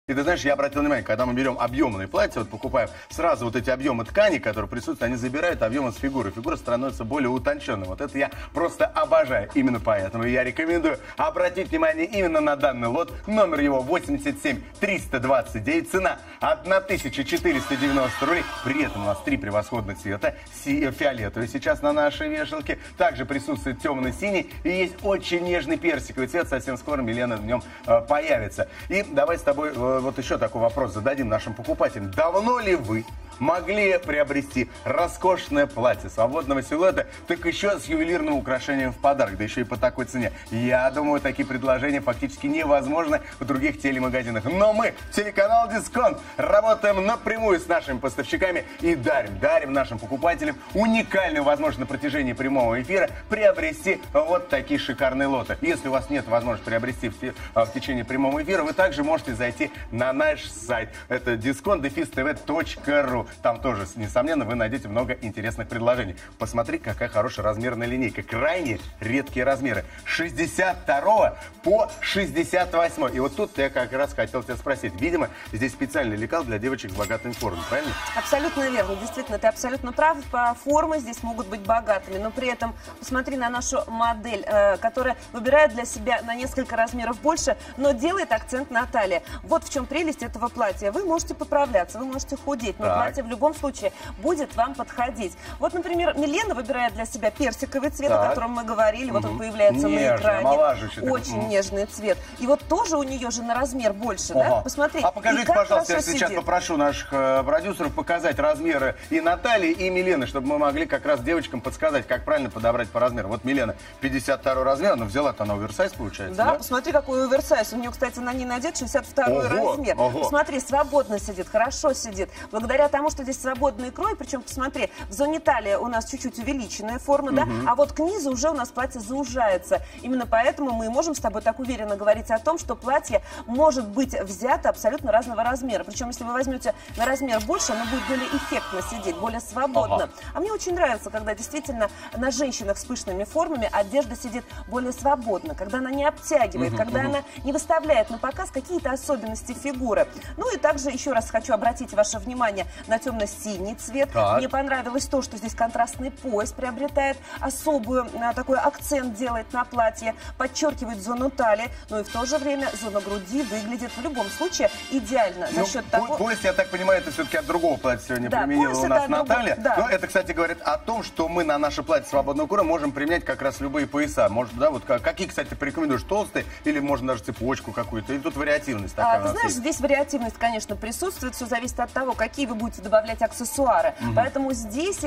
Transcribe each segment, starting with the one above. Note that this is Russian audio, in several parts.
И ты знаешь, я обратил внимание, когда мы берем объемные платья, вот покупаем, сразу вот эти объемы ткани, которые присутствуют, они забирают объемы с фигуры. Фигура становится более утонченной. Вот это я просто обожаю. Именно поэтому я рекомендую обратить внимание именно на данный лот. Номер его 87329. Цена 1490 рублей. При этом у нас 3 превосходных цвета. Фиолетовый сейчас на нашей вешалке. Также присутствует темно-синий. И есть очень нежный персиковый цвет. Совсем скоро Милена в нем появится. И давай с тобой вот еще такой вопрос зададим нашим покупателям. Давно ли вы могли приобрести роскошное платье свободного силуэта, так еще с ювелирным украшением в подарок, да еще и по такой цене? Я думаю, такие предложения фактически невозможны в других телемагазинах. Но мы, телеканал Дисконт, работаем напрямую с нашими поставщиками и дарим нашим покупателям уникальную возможность на протяжении прямого эфира приобрести вот такие шикарные лоты. Если у вас нет возможности приобрести в течение прямого эфира, вы также можете зайти на наш сайт. Это discount-tv.ru. Там тоже, несомненно, вы найдете много интересных предложений. Посмотри, какая хорошая размерная линейка. Крайне редкие размеры. 62 по 68. И вот тут я как раз хотел тебя спросить. Видимо, здесь специальный лекал для девочек с богатыми формами, правильно? Абсолютно верно. Действительно, ты абсолютно прав. Формы здесь могут быть богатыми. Но при этом посмотри на нашу модель, которая выбирает для себя на несколько размеров больше, но делает акцент на талии. Вот в чем прелесть этого платья. Вы можете поправляться, вы можете худеть, но платье в любом случае будет вам подходить. Вот, например, Милена выбирает для себя персиковый цвет, о котором мы говорили. Вот он появляется на экране. Очень нежный цвет. И вот тоже у нее же на размер больше, да? Посмотри. А покажите, пожалуйста, я сейчас попрошу наших продюсеров показать размеры и Натальи, и Милены, чтобы мы могли как раз девочкам подсказать, как правильно подобрать по размеру. Вот Милена 52 размер, но взяла-то она оверсайз, получается, да? Посмотри, какой оверсайз. У нее, кстати, на ней надет 62 размер. Посмотри, свободно сидит, хорошо сидит. Благодаря тому, что здесь свободный крой, причем, посмотри, в зоне талии у нас чуть-чуть увеличенная форма, да, а вот к низу уже у нас платье заужается. Именно поэтому мы можем с тобой так уверенно говорить о том, что платье может быть взято абсолютно разного размера. Причем, если вы возьмете на размер больше, оно будет более эффектно сидеть, более свободно. А мне очень нравится, когда действительно на женщинах с пышными формами одежда сидит более свободно, когда она не обтягивает, когда она не выставляет на показ какие-то особенности фигуры. Ну и также еще раз хочу обратить ваше внимание на темно-синий цвет. Мне понравилось то, что здесь контрастный пояс приобретает особую, такой акцент делает на платье, подчеркивает зону талии, но и в то же время зона груди выглядит в любом случае идеально. За счет того... Пояс, я так понимаю, это все-таки от другого платья сегодня применила у нас Наталья. Но это, кстати, говорит о том, что мы на наше платье свободного кура можем применять как раз любые пояса. Может, да, вот какие, кстати, порекомендуешь? Толстые или можно даже цепочку какую-то? Или тут вариативность такая? Ты знаешь, здесь вариативность, конечно, присутствует. Все зависит от того, какие вы будете добавлять аксессуары. Поэтому здесь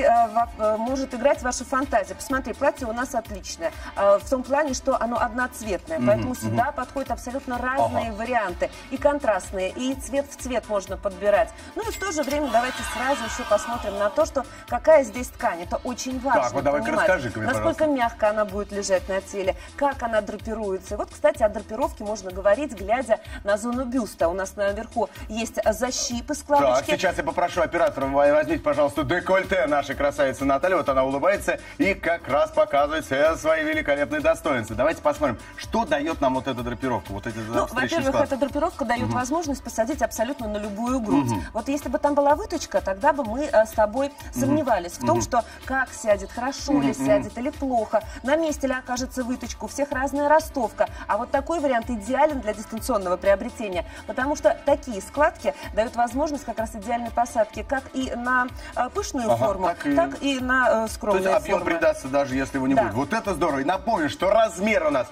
может играть ваша фантазия. Посмотри, платье у нас отличное. В том плане, что оно одноцветное. Поэтому сюда подходят абсолютно разные варианты. И контрастные, и цвет в цвет можно подбирать. Ну и в то же время давайте сразу еще посмотрим на то, что какая здесь ткань. Это очень важно. Так, вот давай-ка расскажи-ка мне, насколько мягко она будет лежать на теле, как она драпируется. И вот, кстати, о драпировке можно говорить, глядя на зону бюста. У нас наверху есть защипы, складочки. Так, сейчас я попрошу оператора, возьмите, пожалуйста, декольте нашей красавицы Натальи. Вот она улыбается и как раз показывает все свои великолепные достоинства. Давайте посмотрим, что дает нам вот эта драпировка. Вот эти во-первых, эта драпировка дает возможность посадить абсолютно на любую грудь. Вот если бы там была выточка, тогда бы мы с тобой сомневались в том, что как сядет, хорошо ли сядет или плохо, на месте ли окажется выточка, у всех разная ростовка. А вот такой вариант идеален для дистанционного приобретения, потому что такие складки дают возможность как раз идеальной посадки как и на пышную форму, так и на скромную форму. То есть объем придастся, даже если его не будет. Вот это здорово. И напомню, что размер у нас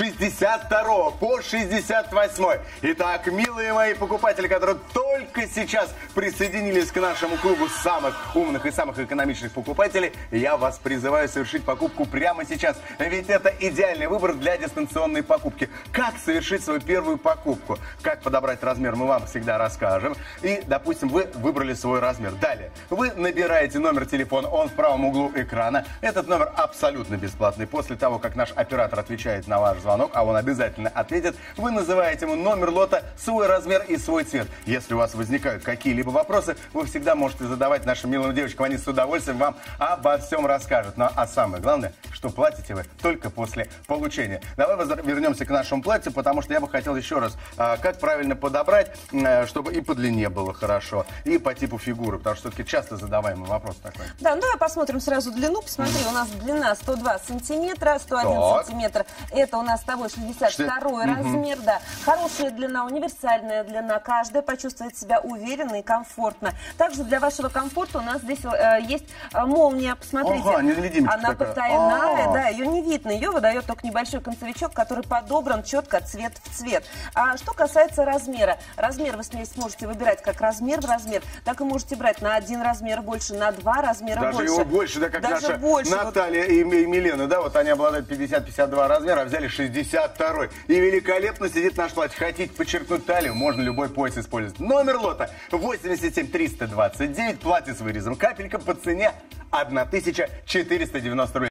62 по 68. Итак, милые мои покупатели, которые только сейчас присоединились к нашему клубу самых умных и самых экономичных покупателей, я вас призываю совершить покупку прямо сейчас. Ведь это идеальный выбор для дистанционной покупки. Как совершить свою первую покупку? Как подобрать размер, мы вам всегда расскажем. И, допустим, вы выбрали свой размер. Далее, вы набираете номер телефона, он в правом углу экрана. Этот номер абсолютно бесплатный. После того, как наш оператор отвечает на ваш звонок, а он обязательно ответит, вы называете ему номер лота, свой размер и свой цвет. Если у вас возникают какие-либо вопросы, вы всегда можете задавать нашим милым девочкам. Они с удовольствием вам обо всем расскажут. Ну, а самое главное, что платите вы только после получения. Давай вернемся к нашему платью, потому что я бы хотел еще раз, как правильно подобрать, чтобы и по длине было хорошо, и по типу фигуры, потому что все-таки часто задаваемый вопрос такой. Да, ну давай посмотрим сразу длину. Посмотри, у нас длина 102 сантиметра, 101 сантиметр. Это у нас с тобой 62 размер, да. Хорошая длина, универсальная длина. Каждая почувствует себя уверенно и комфортно. Также для вашего комфорта у нас здесь есть молния. Посмотрите, она потайная, да, ее не видно. Ее выдает только небольшой концевичок, который подобран четко цвет в цвет. А что касается размера. Размер вы сможете выбирать как размер в размер, так и можете брать на 1 размер больше, на 2 размера больше. Даже его больше, да, как даже наша больше. Наталья и Милена, да, вот они обладают 50-52 размера, а взяли 62. И великолепно сидит наш платье. Хотите подчеркнуть талию, можно любой пояс использовать. Номер лота 87 329, платье с вырезом капелька по цене 1490 рублей.